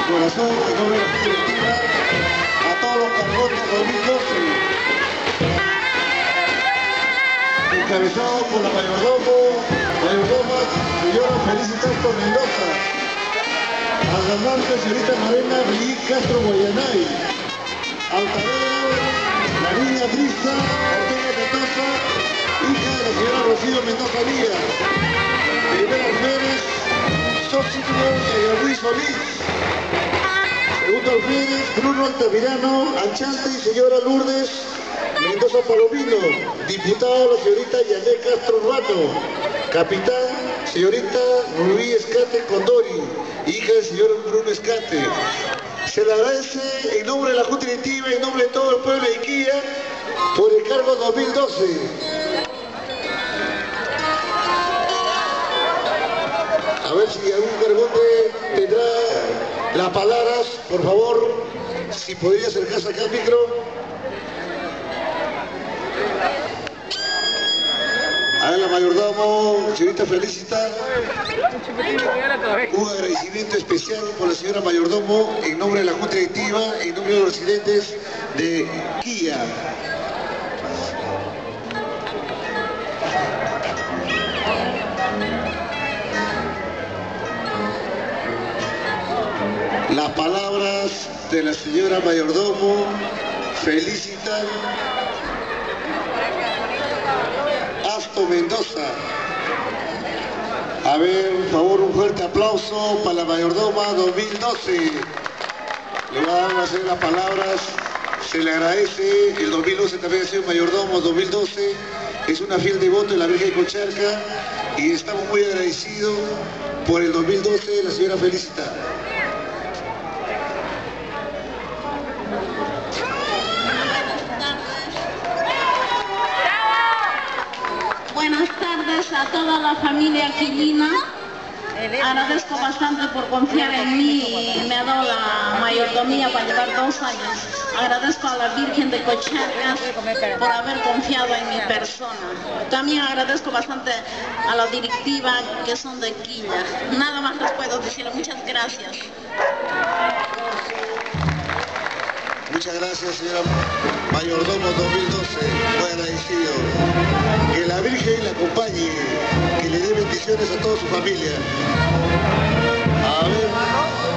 corazón, en nombre de la directiva, a todos los cargones 2012, encabezado por la mayordoma, señora Felicitas Mendoza, Agramante, señorita Marina Brilli Castro Guayanay, altarera, la niña Brisa Ortega Mendoza, hija de la señora Rocío Mendoza Díaz, primeras mujeres, Sócito y Luis Solís, segundo alférez, Bruno Altamirano Anchante y señora Lourdes Mendoza Palomino, diputado la señorita Yané Castro Urbano, capitán señorita Rubí Escate Condori, hija del señor Bruno Escate. Se le agradece en nombre de la Junta Directiva y en nombre de todo el pueblo de Iquía por el cargo 2012. A ver si algún cargote tendrá las palabras, por favor, si podría acercarse acá al micro. A ver, la mayordomo, señorita Felicita, un agradecimiento especial por la señora mayordomo en nombre de la Junta Directiva, en nombre de los residentes de Iquía. Las palabras de la señora mayordomo Felicitan Asto Mendoza. A ver, por favor, un fuerte aplauso para la mayordoma 2012. Le va a hacer las palabras, se le agradece. El 2012 también ha sido mayordomo, 2012 es una fiel devota de la Virgen de Cocharca y estamos muy agradecidos por el 2012 de la señora Felicita. Buenas tardes a toda la familia aquilina. Agradezco bastante por confiar en mí y me ha dado la mayordomía para llevar 2 años. Agradezco a la Virgen de Cocharcas por haber confiado en mi persona. También agradezco bastante a la directiva que son de Quilla. Nada más les puedo decir. Muchas gracias. Muchas gracias, señora mayordomo 2012, muy agradecido. Que la Virgen la acompañe, que le dé bendiciones a toda su familia. A ver.